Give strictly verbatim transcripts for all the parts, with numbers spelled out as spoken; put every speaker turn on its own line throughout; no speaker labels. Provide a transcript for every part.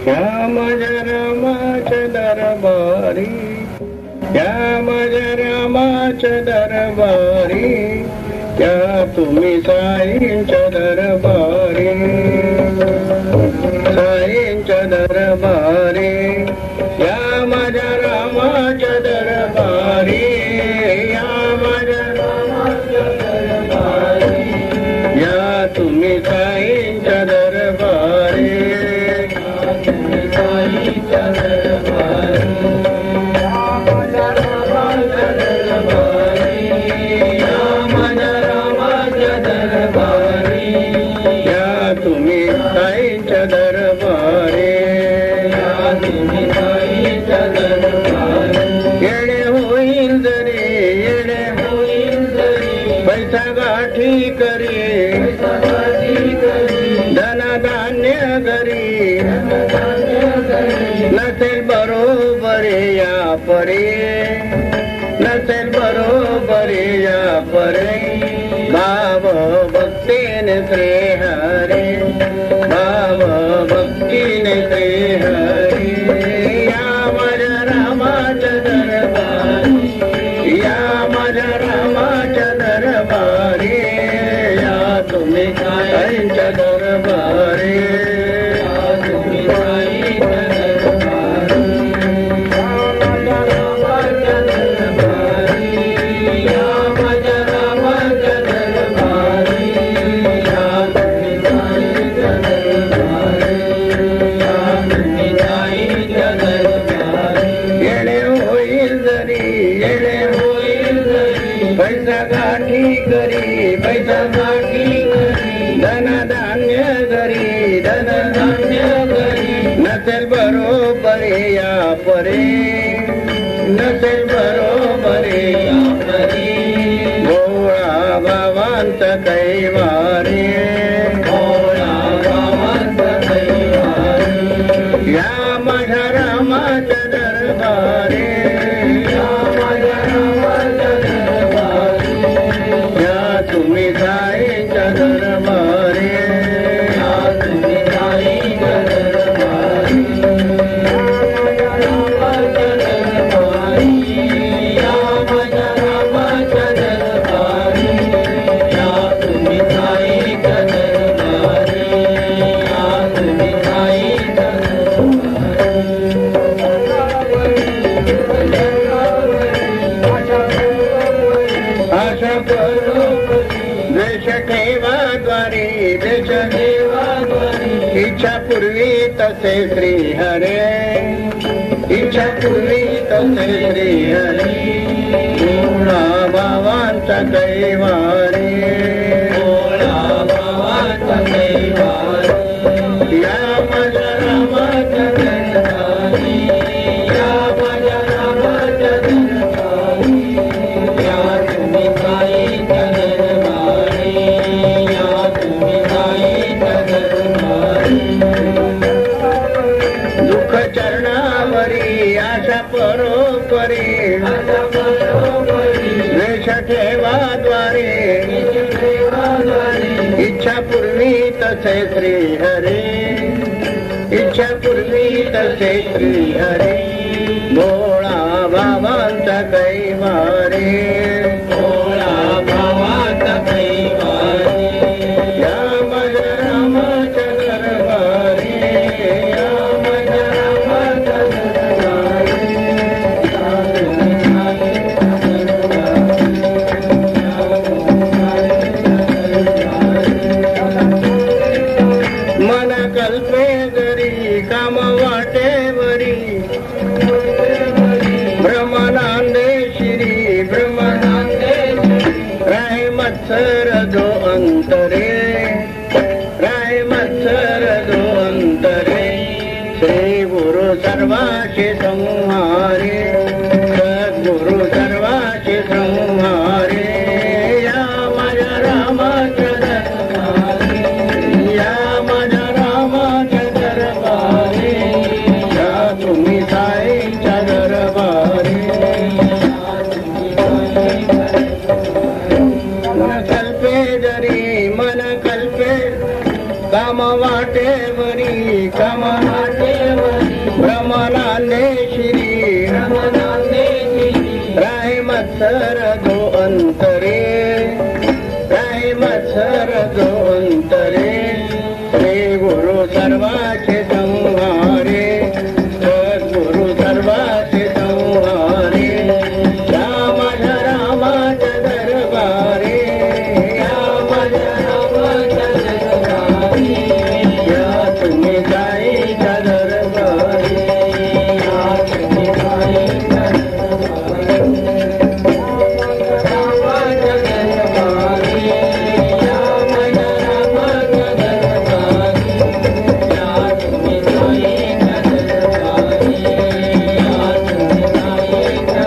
या माझ्या रामाच्या दरबारी, या माझ्या रामाच्या दरबारी, या तुम्ही साईंच्या दरबारी, साईंच्या दरबारी, या माझ्या रामाच्या दरबारी, या माझ्या रामाच्या दरबारी, या तुम्ही साईंच्या दरबारी, तुम्ही साईंच्या दरबारी, या माझ्या रामाच्या दरबारी, या माझ्या रामाच्या दरबारी, या तुम्ही साईंच्या दरबारी, या तुम्ही साईंच्या दरबारी. येणे होईल जरी, येणे होईल जरी, पैसा गाठी करी, धन धान्य घरी, नसेल बरोबर या परी, नसेल बरोबर या परी, भाव भक्तीने श्री हरी, भाव भक्तीने श्री हरी. या माझ्या रामाच्या दरबारी, या माझ्या रामाच्या दरबारी, या तुम्ही साईंच्या दरबारी, या तुम्ही साईंच्या दरबारी, या माझ्या रामाच्या दरबारी, या माझ्या रामाच्या दरबारी, या तुम्ही साईंच्या दरबारी, या तुम्ही साईंच्या दरबारी. येणे होईल जरी, येणे होईल जरी, पैसा गाठी करी, पैसा गाठी करी, धन धान्य घरी, धन धान्य घरी, नसेल बरोबर या परी, नसेल बरोबर या परी, भोळा भावांचा कैवारी, भोळा भावांचा कैवारी, या माझ्या रामाच्या दरबारी, या माझ्या रामाच्या दरबारी, या तुम्ही साईंच्या दरबारी, या तुम्ही साईंच्या दरबारी, या माझ्या रामाच्या दरबारी, या माझ्या रामाच्या दरबारी, या तुम्ही साईंच्या दरबारी, या तुम्ही साईंच्या आशा बरोबरी, द्वेष ठेवा द्वारी, द्वेष ठेवा द्वारी, इच्छा पूर्वी तसे श्री हरे, इच्छा पूर्वी तसे श्री हरे, भोळा भावांचा कैवारी, भोळा भावांचा कैवारी, या माझ्या रामाच्या दरबारी, या माझ्या रामाच्या दरबारी, या तुम्ही साईंच्या दरबारी, या तुम्ही साईंच्या दरबारी. दुःख चरणावरी, आशा परोपरी, आशा परोपरी, द्वेष ठेवा द्वारे, इच्छा पूर्वी तसे श्री हरे, इच्छा पूर्वी तसे श्री हरे, भोळा भावांचा कैवारी, भोळा भावांचा कैवारी, या माझ्या रामाच्या दरबारी, या माझ्या रामाच्या दरबारी, या तुम्ही साईंच्या दरबारी, मन कल्पे जरी, काम वाटेवरी, ब्रह्मानंदे श्री ब्रह्मा मत्सर जो अंतरे राही मत्सर जो अंतरे श्री गुरु सर्वाचे संहारे सद्गुरु सर्वाचे संहारे या माझ्या रामाच्या दरबारी या माझ्या रामाच्या दरबारी या तुम्ही जाईच्या दरबारी या तुम्ही जाईच्या रामाच्या दरबारी या माझ्या रामाच्या दरबारी या तुम्ही जाईच्या दरबारी या तुम्ही जाईच्या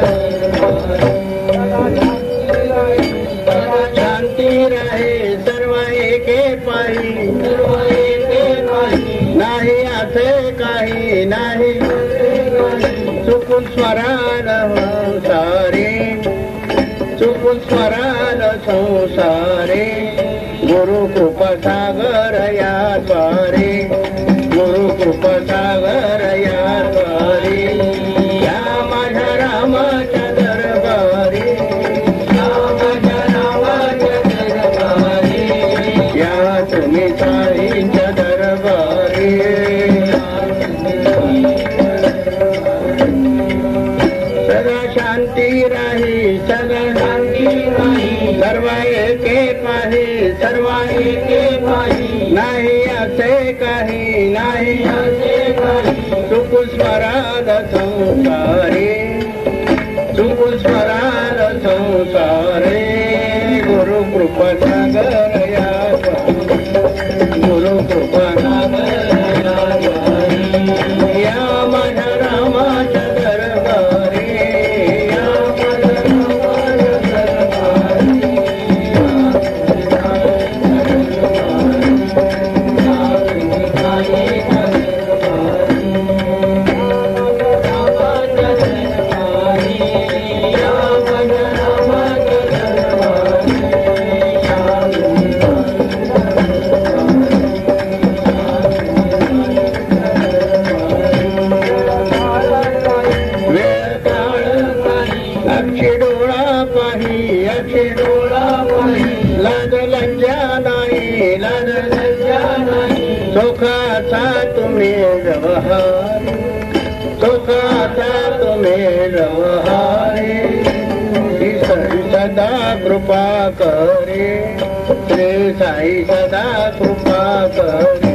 दरबारी शांती रहे सर्व एके पायी सर्व एके पायी नाही असे काही नाही चुकून स्मरण संसारे चुकून स्मरण संसारे गुरु कृपा सागर या द्वारे गुरु कृपा सागर या द्वारे या माझ्या रामाच्या दरबारी या माझ्या रामाच्या दरबारी या तुम्ही साईच्या दरबारी सदा शांती राही सदा शांती राही सर्व एके पाही सर्व एके पाही नाही असे काही नाही असे काही चुकून स्मरण संसारे चुकून स्मरण संसारे गुरु कृपा सागर या गुरु कृपा सागर या माझ्या रामाच्या दरबारी या माझ्या रामाच्या दरबारी अक्षी डोळा पाही अक्षी डोळा पाही लाज लज्जा नाही लाज लज्जा नाही सुखाचा तुम्ही व्यवहार सुखाचा तुम्ही व्यवहारे श्री साई सदा कृपा करे श्री साई सदा कृपा करे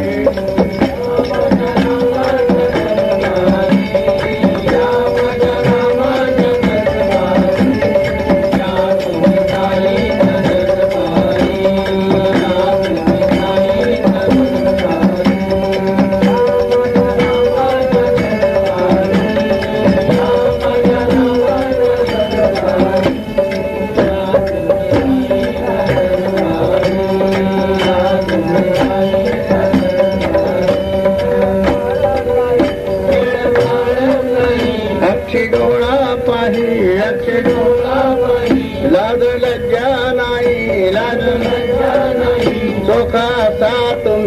अक्षी डोळा पाही अक्षी डोळा पाही लाज लज्जा नाही लाज लज्जा नाही सुखाचा